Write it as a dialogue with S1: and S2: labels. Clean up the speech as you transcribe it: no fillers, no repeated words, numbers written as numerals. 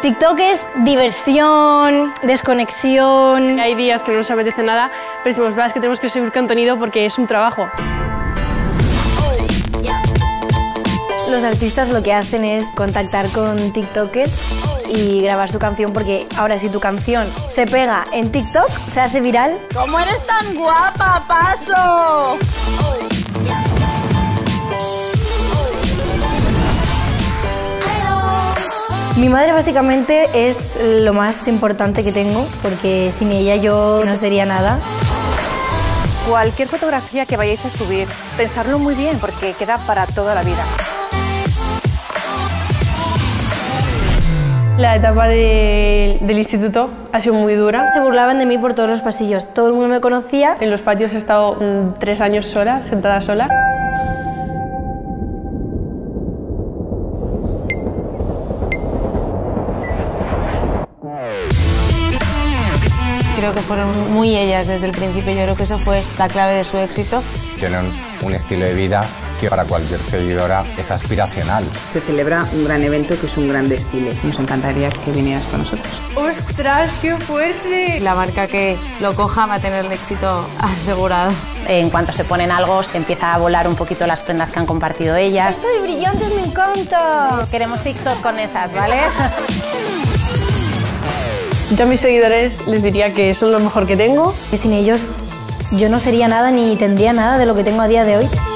S1: TikTok es diversión, desconexión.
S2: Hay días que no nos apetece nada, pero decimos, es que tenemos que subir contenido porque es un trabajo.
S1: Los artistas lo que hacen es contactar con TikTokers y grabar su canción, porque ahora si tu canción se pega en TikTok, se hace viral.
S3: ¿Cómo eres tan guapa, Paso?
S1: Mi madre básicamente es lo más importante que tengo, porque sin ella yo no sería nada.
S3: Cualquier fotografía que vayáis a subir, pensarlo muy bien porque queda para toda la vida.
S2: La etapa del instituto ha sido muy dura.
S1: Se burlaban de mí por todos los pasillos, todo el mundo me conocía.
S2: En los patios he estado 3 años sola, sentada sola.
S4: Creo que fueron muy ellas desde el principio, yo creo que eso fue la clave de su éxito.
S5: Tienen un estilo de vida que para cualquier seguidora es aspiracional.
S6: Se celebra un gran evento que es un gran desfile. Nos encantaría que vinieras con nosotros.
S2: ¡Ostras, qué fuerte!
S4: La marca que lo coja va a tener el éxito asegurado.
S7: En cuanto se ponen algo, empieza a volar un poquito las prendas que han compartido ellas.
S1: ¡Esto de brillantes me encanta!
S7: Queremos TikTok con esas, ¿vale?
S2: Yo a mis seguidores les diría que son lo mejor que tengo.
S1: Que sin ellos yo no sería nada ni tendría nada de lo que tengo a día de hoy.